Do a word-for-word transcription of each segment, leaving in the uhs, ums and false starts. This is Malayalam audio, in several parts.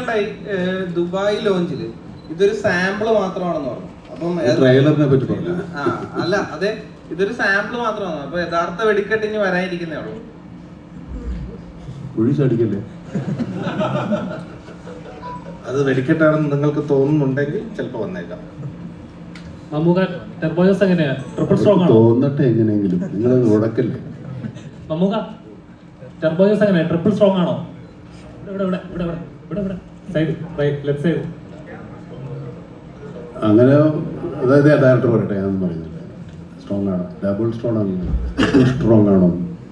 പറയുണ്ടായി ദുബായ് ലോഞ്ചില് ഇതൊരു സാമ്പിള് മാത്രമാണെന്ന് പറഞ്ഞു. അപ്പം ട്രെയിലറിനെ പറ്റി പറഞ്ഞു. ആ അല്ല അതെ, ഇതൊരു സാമ്പിള് മാത്രമാണ്. അപ്പൊ യഥാർത്ഥ വെടിക്കെട്ട് ഇനി വരാനിരിക്കുന്നേ ഉള്ളൂ. കുഴിച്ചടിക്കല്ലേ? അത് വെടിക്കെട്ടാണെന്ന് നിങ്ങൾക്ക് തോന്നുന്നുണ്ടെങ്കിൽ ചിലപ്പോൾ വന്നേക്കാം. തോന്നട്ടെ എങ്ങനെയെങ്കിലും, നിങ്ങൾ ഉടക്കല്ലേ. ട്രിപ്പിൾ സ്ട്രോങ് ആണോ? അങ്ങനെ അതായത് ഡയറക്ടർ പറയട്ടെ, ഞാനൊന്നും പറയുന്നില്ല. സ്ട്രോങ് ആണ്, ഡബിൾ സ്ട്രോങ് ആണ്, സ്ട്രോങ് ആണോ?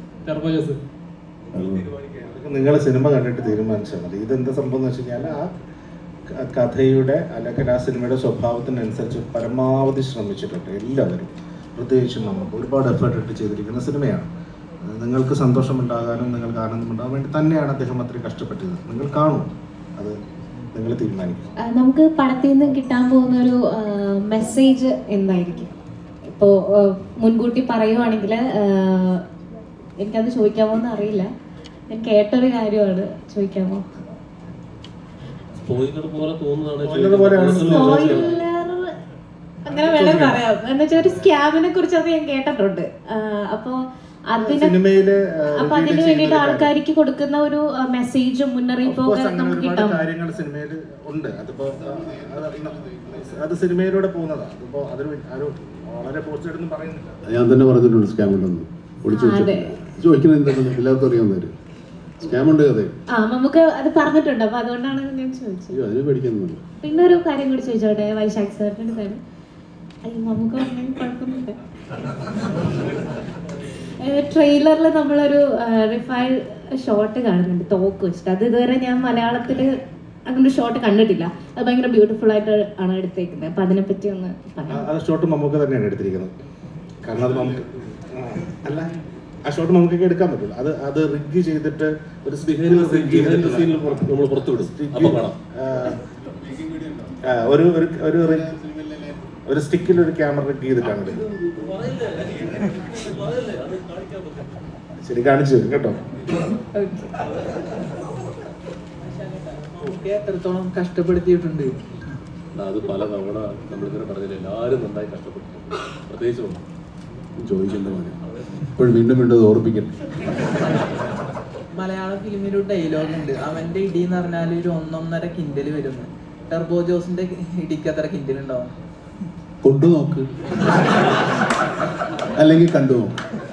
നിങ്ങൾ സിനിമ കണ്ടിട്ട് തീരുമാനിച്ചാൽ മതി. ഇതെന്താ സംഭവം എന്ന് വെച്ച് കഴിഞ്ഞാൽ ആ കഥയുടെ അല്ലെങ്കിൽ ആ സിനിമയുടെ സ്വഭാവത്തിനനുസരിച്ച് പരമാവധി ശ്രമിച്ചിട്ടുണ്ട് എല്ലാവരും. പ്രത്യേകിച്ചും നമുക്ക് ഒരുപാട് എഫേർട്ട് ഇട്ട് ചെയ്തിരിക്കുന്ന സിനിമയാണ്. നിങ്ങൾക്ക് സന്തോഷമുണ്ടാകാനും നിങ്ങൾക്ക് ആനന്ദമുണ്ടാകാൻ വേണ്ടി തന്നെയാണ് അദ്ദേഹം അത്രയും കഷ്ടപ്പെട്ടത്. നിങ്ങൾ കാണും, അത് നിങ്ങൾ തീരുമാനിക്കും. നമുക്ക് പടത്തിൽ നിന്ന് കിട്ടാൻ പോകുന്ന ഒരു മെസ്സേജ് എന്തായിരിക്കും? ഇപ്പോൾ മുൻകൂട്ടി പറയുവാണെങ്കിൽ എനിക്കത് ചോദിക്കാമോ എന്ന് അറിയില്ല. ഞാൻ കേട്ടൊരു കാര്യമാണ്, ചോദിക്കാമോ? അങ്ങനെ വേണേ പറയാം. എന്ന് വെച്ചാൽ ഒരു സ്കാമിനെ കുറിച്ച് അത് ഞാൻ കേട്ടിട്ടുണ്ട്. അപ്പൊ അതിന് അപ്പൊ അതിന് വേണ്ടിയിട്ട് ആൾക്കാർക്ക് കൊടുക്കുന്ന ഒരു മെസ്സേജും മുന്നറിയിപ്പും ഒക്കെ നമുക്ക് കിട്ടാം. കാര്യങ്ങൾ സിനിമയിൽ ഉണ്ട്. അതിപ്പോ അത് സിനിമയിലൂടെ പോകുന്നതാണ്. അതിപ്പോ അതൊരു വളരെ പോസ്റ്റൊന്നും പറയുന്നില്ല. ഞാൻ തന്നെ പറഞ്ഞിട്ടുണ്ട് സ്കാമുണ്ടെന്ന്. ഒളിച്ചു ചോദിക്കുന്നത് എന്താണ് എല്ലാവർക്കും അറിയാവുന്നവര്. സ്കാമുണ്ട് അതെ. ആ നമുക്ക് അത് പറഞ്ഞിട്ടുണ്ട്. അപ്പൊ അതുകൊണ്ടാണ് ഞാൻ ചോദിച്ചത്. അതിന് പേടിക്കുന്നില്ല. പിന്നെ ഒരു കാര്യം കൂടി ചോദിച്ചോട്ടെ, വൈശാഖ് സാറിന്റെ കാര്യം. അയ്യോ നമുക്ക് കുഴപ്പമൊന്നുമില്ല. ട്രെയിലറിൽ നമ്മളൊരു റിഫൈൽ ഷോട്ട് കാണുന്നുണ്ട് തോക്ക് വെച്ചിട്ട്. അത് ഇതുവരെ ഞാൻ മലയാളത്തിൽ അങ്ങനെ ഷോട്ട് കണ്ടിട്ടില്ല. അത് ഭയങ്കര ബ്യൂട്ടിഫുൾ ആയിട്ട് ആണ് എടുത്തേക്കുന്നത്. അപ്പൊ അതിനെപ്പറ്റി ഒന്ന് പറയാം. ആ ഷോട്ട് നമുക്ക് തന്നെയാണ് എടുത്തിരിക്കുന്നത്. കാരണം അത് നമുക്ക് അല്ല, ആ ഷോട്ട് നമുക്ക് എടുക്കാൻ പറ്റില്ല. അത് അത് റിഗ് ചെയ്തിട്ട് ഒരു ഒരു ഒരു ഒരു സ്റ്റിക്കിൽ ഒരു ക്യാമറ റിഗ് ചെയ്തിട്ടാണ് ശരി കാണിച്ചു തരും കേട്ടോ. എത്രത്തോളം കഷ്ടപ്പെടുത്തിയിട്ടുണ്ട്. അത് പല തവണ നമ്മളിങ്ങനെ പറഞ്ഞില്ല, എല്ലാവരും നന്നായി കഷ്ടപ്പെട്ടിട്ടുണ്ട്. പ്രത്യേകിച്ചും ചോദിക്കേണ്ട പോലെ ഇപ്പോഴും വീണ്ടും വീണ്ടും ഓർപ്പിക്കട്ടെ. മലയാള ഫിലിമിൽ ഒരു ഡയലോഗ് ഉണ്ട്, അവന്റെ ഇടി എന്ന് പറഞ്ഞാൽ ഒരു ഒന്നൊന്നര കിൻഡല് വരുന്നു. ടെർബോ ജോസിന്റെ ഇടിക്ക് എത്ര കിൻഡൽ ഉണ്ടാവും? കൊണ്ടു നോക്ക് അല്ലെങ്കിൽ കണ്ടു നോക്ക്.